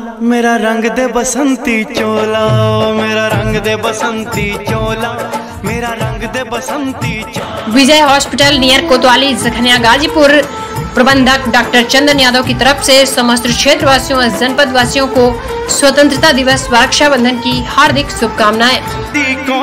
मेरा रंग दे बसंती चोला, मेरा रंग दे बसंती चोला, मेरा रंग दे बसंती चोला। विजय हॉस्पिटल नियर कोतवाली जखनिया गाजीपुर प्रबंधक डॉक्टर चंदन यादव की तरफ से समस्त क्षेत्र वासियों और जनपद वासियों को स्वतंत्रता दिवस व रक्षाबंधन की हार्दिक शुभकामनाएं।